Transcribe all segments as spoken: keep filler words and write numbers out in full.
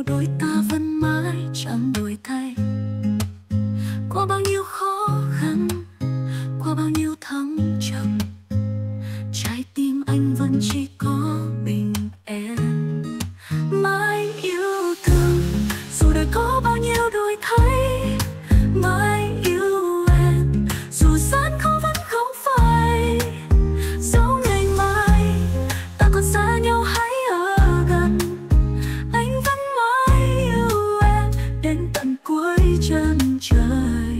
yêu đôi ta vẫn mãi chẳng đổi thay. Qua bao nhiêu khó khăn, qua bao nhiêu thăng trầm, trái tim anh vẫn chỉ có mình em. Mãi yêu thương dù đời có bao nhiêu đổi thay. Mãi yêu em dù gian khó vẫn không phai. Dẫu ngày mai ta còn xa nhau hay ở gần, anh vẫn mãi yêu em đến tận cuối chân trời.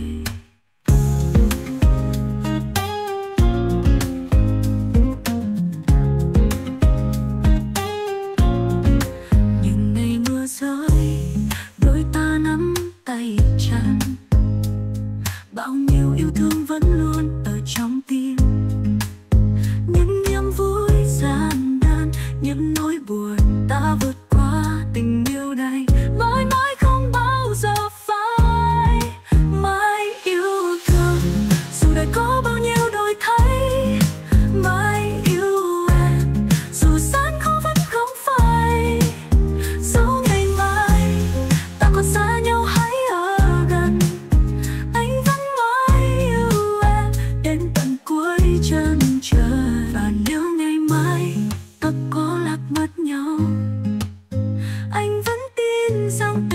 Những ngày mưa rơi, đôi ta nắm tay chặt, bao nhiêu yêu thương vẫn luôn ở trong tim. Những niềm vui gian nan, những nỗi buồn ta vượt qua, tình yêu này mãi mãi không bao giờ phai. Mãi yêu thương dù đời có bao nhiêu đổi thay. Mãi yêu em dù gian khó vẫn không phai. Dẫu ngày mai ta còn xa nhau hay ở gần, anh vẫn mãi yêu em đến tận cuối chân trời. Và nếu ngày mai ta có lạc mất nhau, anh vẫn tin rằng